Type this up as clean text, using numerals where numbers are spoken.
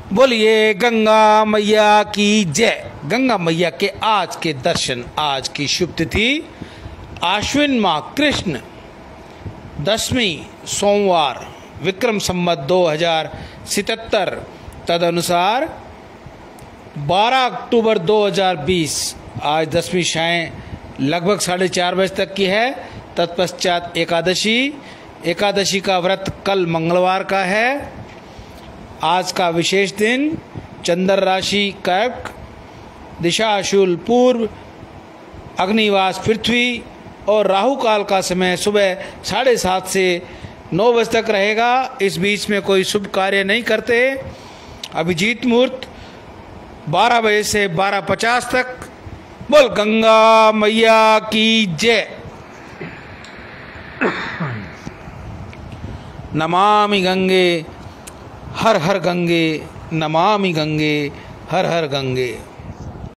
बोलिए गंगा मैया की जय। गंगा मैया के आज के दर्शन, आज की शुभ तिथि आश्विन माह कृष्ण दशमी सोमवार, विक्रम संवत 2077 तदनुसार 12 अक्टूबर 2020। आज दसवीं शायं लगभग 4:30 बजे तक की है। तत्पश्चात एकादशी का व्रत कल मंगलवार का है। आज का विशेष दिन चंद्र राशि कर्क, दिशा शूल पूर्व, अग्निवास पृथ्वी और राहु काल का समय सुबह 7:30 से 9 बजे तक रहेगा। इस बीच में कोई शुभ कार्य नहीं करते। अभिजीत मुहूर्त 12 बजे से 12:50 तक। बोल गंगा मैया की जय। नमामि गंगे हर हर गंगे, नमामि गंगे हर हर गंगे।